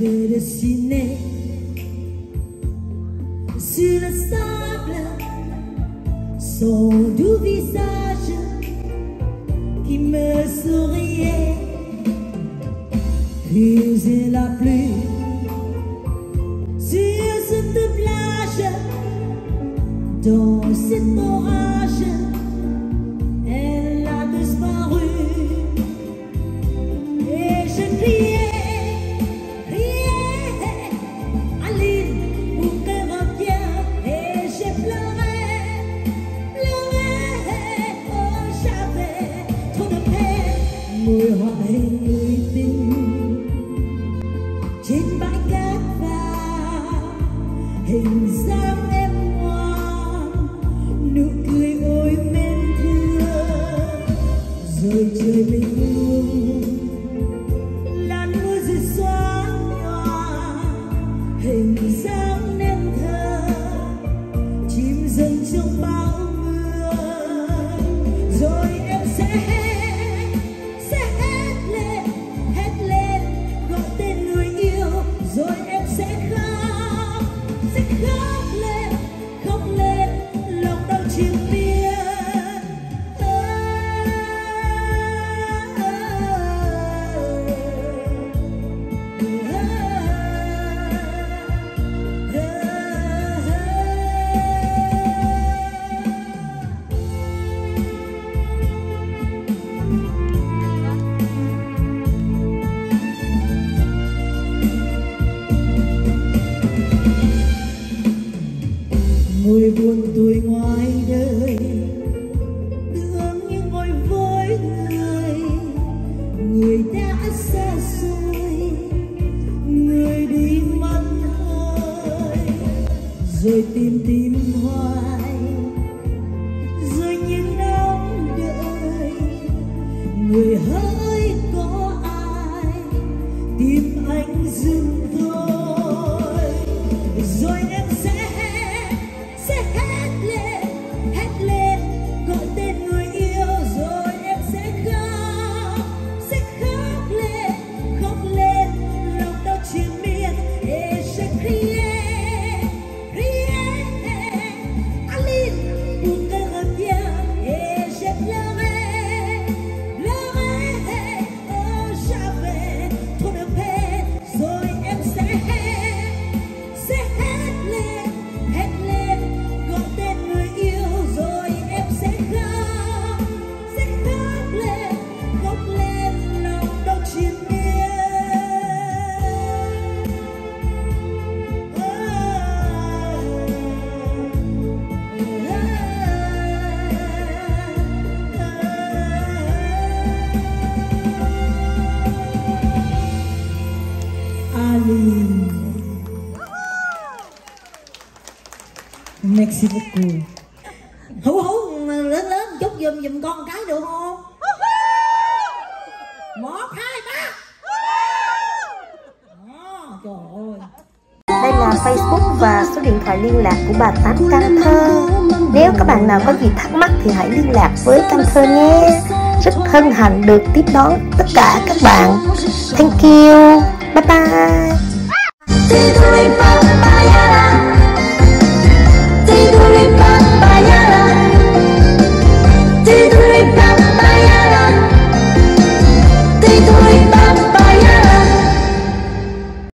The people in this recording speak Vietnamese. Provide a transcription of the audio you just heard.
vais dessiner sur le sable son doux visage qui me souriait. Puis il a plu sur cette plage, dans cet orage, elle a disparu. Et je criais, criais, Aline, pour qu'elle revienne. Et j'ai pleuré, pleuré, oh j'avais trop de peine. Mùi hoa người tình trên bãi cát vàng, hình dáng em ngoan, nụ cười ôi mến thương. Rồi trời bình yên, làn mưa rơi xóa nhòa, hình dáng nên thơ, chim dần trong bão mưa. Rồi em sẽ hét lên gọi tên người yêu. Rồi em sẽ khóc lên lòng đau triền miên. Người buồn tuổi ngoài đời tưởng như ngồi với người đã xa xôi, người đi mất hơi. Rồi tìm hoài, rồi những ngóng đợi, người hỡi có ai tìm anh dừng thôi. Rồi em sẽ hét lên gọi tên người yêu. Rồi em sẽ khóc lên lòng đau triền miên. Et je criais, Aline, pour qu'elle revienne. Et j'ai pleuré, oh j'avais trop de peine. Rồi em sẽ hét lên gọi tên người yêu. Rồi em sẽ khóc lên lòng đau triền miên. Aline. Merci beaucoup. Hú lớn chút giùm con cái được không? 1, 2, 3. Trời ơi. Đây là Facebook và số điện thoại liên lạc của bà Tám Cam Thơ. Nếu các bạn nào có gì thắc mắc thì hãy liên lạc với Cam Thơ nhé. Rất hân hạnh được tiếp đón tất cả các bạn. Thank you. Bye bye.